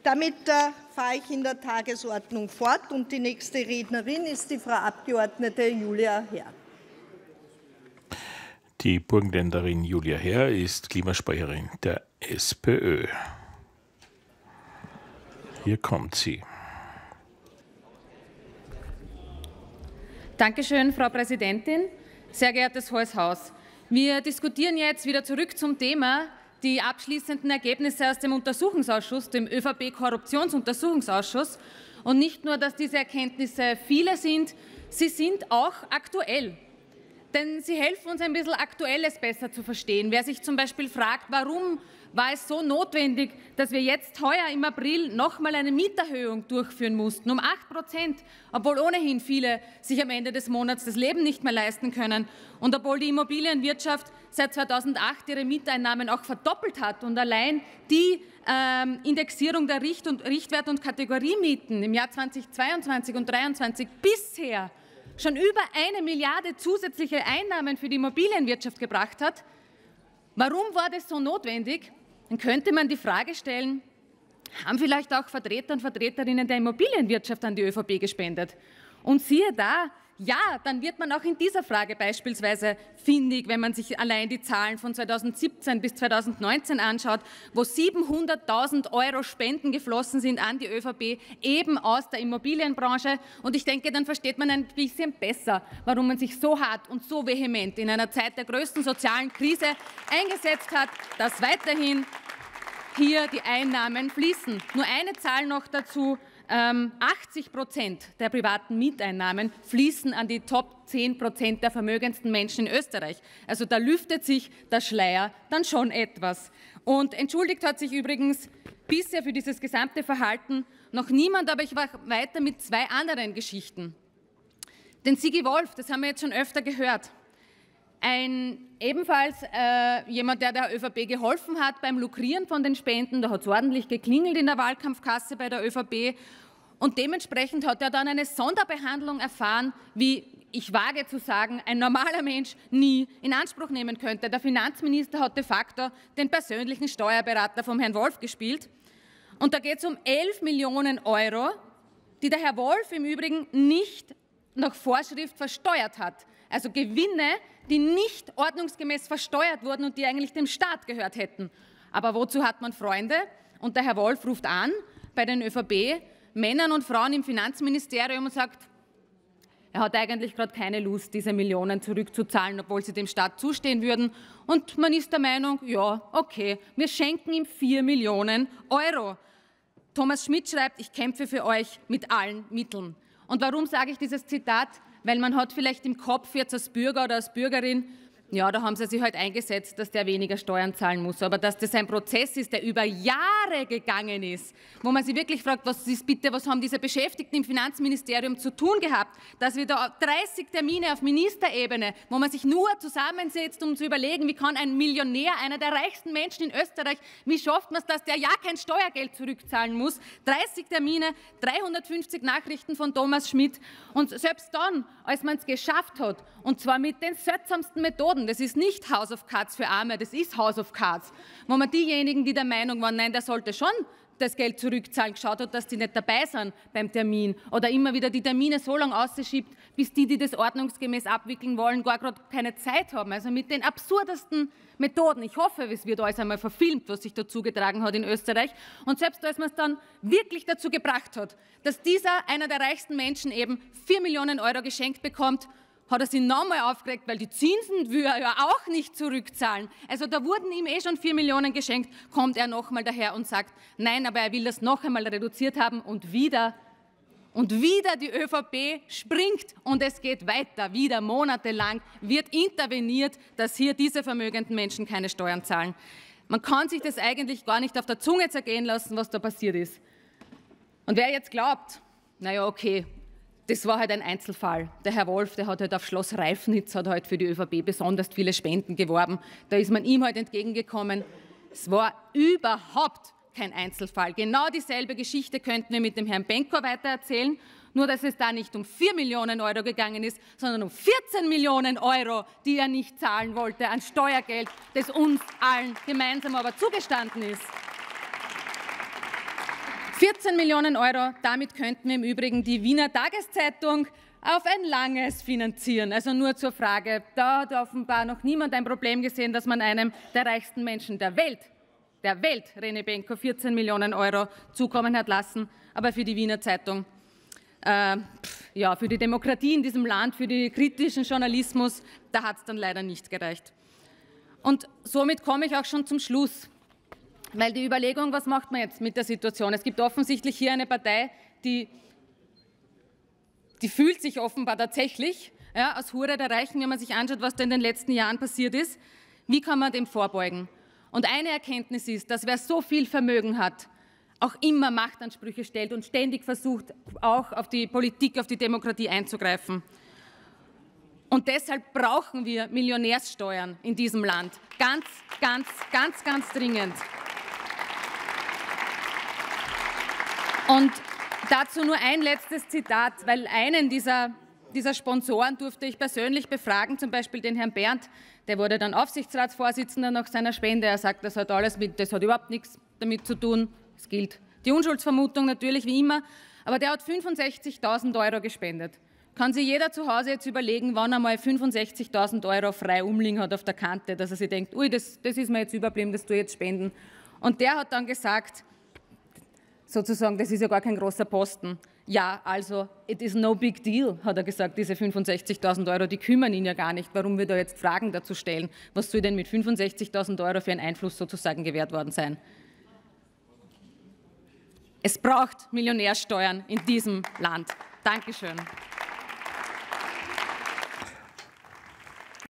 Damit fahre ich in der Tagesordnung fort, und die nächste Rednerin ist die Frau Abgeordnete Julia Herr. Die Burgenländerin Julia Herr ist Klimasprecherin der SPÖ. Hier kommt sie. Dankeschön, Frau Präsidentin. Sehr geehrtes Hohes Haus. Wir diskutieren jetzt wieder zurück zum Thema die abschließenden Ergebnisse aus dem Untersuchungsausschuss, dem ÖVP-Korruptionsuntersuchungsausschuss. Und nicht nur, dass diese Erkenntnisse viele sind, sie sind auch aktuell. Denn sie helfen uns, ein bisschen Aktuelles besser zu verstehen. Wer sich zum Beispiel fragt, warum war es so notwendig, dass wir jetzt heuer im April noch einmal eine Mieterhöhung durchführen mussten, um 8%, obwohl ohnehin viele sich am Ende des Monats das Leben nicht mehr leisten können und obwohl die Immobilienwirtschaft seit 2008 ihre Mieteinnahmen auch verdoppelt hat und allein die Indexierung der Richtwert- und Kategoriemieten im Jahr 2022 und 2023 bisher schon über 1 Milliarde zusätzliche Einnahmen für die Immobilienwirtschaft gebracht hat. Warum war das so notwendig? Dann könnte man die Frage stellen, haben vielleicht auch Vertreter und Vertreterinnen der Immobilienwirtschaft an die ÖVP gespendet? Und siehe da, ja, dann wird man auch in dieser Frage beispielsweise findig, wenn man sich allein die Zahlen von 2017 bis 2019 anschaut, wo 700.000 € Spenden geflossen sind an die ÖVP, eben aus der Immobilienbranche. Und ich denke, dann versteht man ein bisschen besser, warum man sich so hart und so vehement in einer Zeit der größten sozialen Krise eingesetzt hat, dass weiterhin hier die Einnahmen fließen. Nur eine Zahl noch dazu. 80% der privaten Mieteinnahmen fließen an die Top 10% der vermögendsten Menschen in Österreich. Also da lüftet sich der Schleier dann schon etwas. Und entschuldigt hat sich übrigens bisher für dieses gesamte Verhalten noch niemand, aber ich war weiter mit 2 anderen Geschichten. Den Sigi Wolf, das haben wir jetzt schon öfter gehört. Ebenfalls jemand, der der ÖVP geholfen hat beim Lukrieren von den Spenden. Da hat es ordentlich geklingelt in der Wahlkampfkasse bei der ÖVP. Und dementsprechend hat er dann eine Sonderbehandlung erfahren, wie, ich wage zu sagen, ein normaler Mensch nie in Anspruch nehmen könnte. Der Finanzminister hat de facto den persönlichen Steuerberater vom Herrn Wolf gespielt. Und da geht es um 11 Millionen €, die der Herr Wolf im Übrigen nicht nach Vorschrift versteuert hat. Also Gewinne, die nicht ordnungsgemäß versteuert wurden und die eigentlich dem Staat gehört hätten. Aber wozu hat man Freunde? Und der Herr Wolf ruft an bei den ÖVP-Männern und Frauen im Finanzministerium und sagt, er hat eigentlich gerade keine Lust, diese Millionen zurückzuzahlen, obwohl sie dem Staat zustehen würden. Und man ist der Meinung, ja, okay, wir schenken ihm 4 Millionen €. Thomas Schmidt schreibt, ich kämpfe für euch mit allen Mitteln. Und warum sage ich dieses Zitat? Weil man hat vielleicht im Kopf jetzt als Bürger oder als Bürgerin, ja, da haben sie sich halt eingesetzt, dass der weniger Steuern zahlen muss. Aber dass das ein Prozess ist, der über Jahre gegangen ist, wo man sich wirklich fragt, was haben diese Beschäftigten im Finanzministerium zu tun gehabt, dass wir da 30 Termine auf Ministerebene, wo man sich nur zusammensetzt, um zu überlegen, wie kann ein Millionär, einer der reichsten Menschen in Österreich, wie schafft man es, dass der ja kein Steuergeld zurückzahlen muss? 30 Termine, 350 Nachrichten von Thomas Schmidt. Und selbst dann, als man es geschafft hat, und zwar mit den seltsamsten Methoden, das ist nicht House of Cards für Arme, das ist House of Cards, wo man diejenigen, die der Meinung waren, nein, der sollte schon das Geld zurückzahlen, geschaut hat, dass die nicht dabei sind beim Termin oder immer wieder die Termine so lange ausschiebt, bis die das ordnungsgemäß abwickeln wollen, gar gerade keine Zeit haben. Also mit den absurdesten Methoden. Ich hoffe, es wird alles einmal verfilmt, was sich da zugetragen hat in Österreich. Und selbst als man es dann wirklich dazu gebracht hat, dass einer der reichsten Menschen eben 4 Millionen € geschenkt bekommt, hat er sich nochmal aufgeregt, weil die Zinsen will er ja auch nicht zurückzahlen. Also da wurden ihm schon 4 Millionen geschenkt, kommt er nochmal daher und sagt, nein, aber er will das noch einmal reduziert haben und wieder die ÖVP springt und es geht weiter. Wieder monatelang wird interveniert, dass hier diese vermögenden Menschen keine Steuern zahlen. Man kann sich das eigentlich gar nicht auf der Zunge zergehen lassen, was da passiert ist. Und wer jetzt glaubt, naja, okay, das war halt ein Einzelfall. Der Herr Wolf, der hat halt auf Schloss Reifnitz hat halt für die ÖVP besonders viele Spenden geworben. Da ist man ihm halt entgegengekommen. Es war überhaupt kein Einzelfall. Genau dieselbe Geschichte könnten wir mit dem Herrn Benko weitererzählen, nur dass es da nicht um 4 Millionen € gegangen ist, sondern um 14 Millionen €, die er nicht zahlen wollte an Steuergeld, das uns allen gemeinsam aber zugestanden ist. 14 Millionen Euro, damit könnten wir im Übrigen die Wiener Tageszeitung auf ein langes finanzieren. Also nur zur Frage, da hat offenbar noch niemand ein Problem gesehen, dass man einem der reichsten Menschen der Welt, René Benko, 14 Millionen Euro zukommen hat lassen. Aber für die Wiener Zeitung, ja, für die Demokratie in diesem Land, für den kritischen Journalismus, da hat es dann leider nicht gereicht. Und somit komme ich auch schon zum Schluss. Weil die Überlegung, was macht man jetzt mit der Situation? Es gibt offensichtlich hier eine Partei, die fühlt sich offenbar tatsächlich als Hure der Reichen, wenn man sich anschaut, was da in den letzten Jahren passiert ist. Wie kann man dem vorbeugen? Und eine Erkenntnis ist, dass wer so viel Vermögen hat, auch immer Machtansprüche stellt und ständig versucht, auch auf die Politik, auf die Demokratie einzugreifen. Und deshalb brauchen wir Millionärssteuern in diesem Land. Ganz, ganz, ganz, ganz dringend. Und dazu nur ein letztes Zitat, weil einen dieser Sponsoren durfte ich persönlich befragen, zum Beispiel den Herrn Berndt, der wurde dann Aufsichtsratsvorsitzender nach seiner Spende. Er sagt, das hat überhaupt nichts damit zu tun. Es gilt die Unschuldsvermutung natürlich wie immer, aber der hat 65.000 Euro gespendet. Kann sich jeder zu Hause jetzt überlegen, wann er mal 65.000 Euro frei umliegen hat auf der Kante, dass er sich denkt, ui, das ist mir jetzt überblieben, das tue ich jetzt spenden. Und der hat dann gesagt, sozusagen, das ist ja gar kein großer Posten. Ja, also, it is no big deal, hat er gesagt, diese 65.000 Euro, die kümmern ihn ja gar nicht, warum wir da jetzt Fragen dazu stellen. Was soll denn mit 65.000 Euro für einen Einfluss sozusagen gewährt worden sein? Es braucht Millionärsteuern in diesem Land. Dankeschön.